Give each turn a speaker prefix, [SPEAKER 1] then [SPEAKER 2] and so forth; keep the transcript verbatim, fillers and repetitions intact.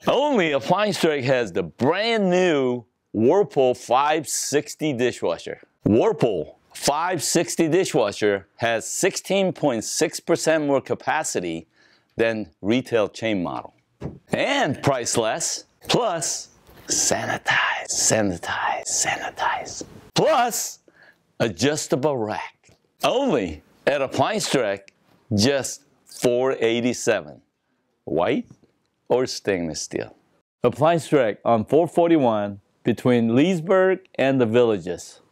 [SPEAKER 1] Only Appliance Direct has the brand new Whirlpool five sixty dishwasher. Whirlpool five sixty dishwasher has sixteen point six percent more capacity than retail chain model. And price less, plus sanitize, sanitize, sanitize. Plus adjustable rack. Only at Appliance Direct, just four eighty-seven. White or stainless steel. Appliance Direct on four forty-one between Leesburg and the Villages.